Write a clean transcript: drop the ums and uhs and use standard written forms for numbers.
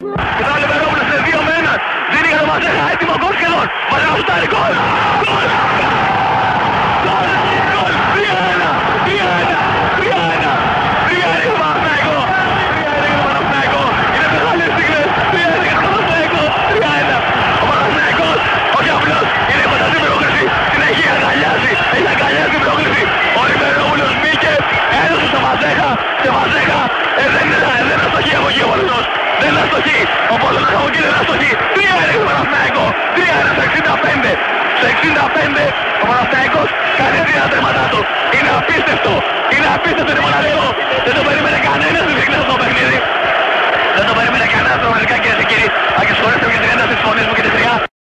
Και θα Λεβερόπουλος σε 2 με 1. Δίνει για το Μαζέχα, έτοιμο γκολ σχεδόν. Μαζέχα σουτάρει, γκολ! Γκολ! Γκολ! 3-1! 3-1! 3-1! 3-1 για τον Παναθηναϊκό! 3-1 για τον Παναθηναϊκό! Είναι μεγάλες στιγμές! 3-1 για τον Παναθηναϊκό! 3-1! Ο Παναθηναϊκός, όχι απλώς, είναι φανταστή πρόκληση. Την έχει αγκαλιάσει! Έχει αγκαλιάσει την πρόκληση! Ο Λεβερόπουλος μπήκε, έδωσε στο Μαζέχα! Και Μαζέχα, δεν αστοχεί από εκεί ο Πολωνός! Δεν αστοχεί! Ο Πολωνός από εκεί δεν αστοχεί! 3-1 για τον Παναθηναϊκό! 3-1 σε 65! Σε 65 ο Παναθηναϊκός κάνει τα τέρματά του! Είναι απίστευτο! Είναι απίστευτο, είναι μοναδικό! Δεν το περίμενε κανένας στη συχνά στο παιχνίδι! Δεν το περίμενε κανένας πραγματικά, κυρίες και κύριοι! Αν και συγχωρέστε με για την ένταση της φωνής μου και τη χρειά!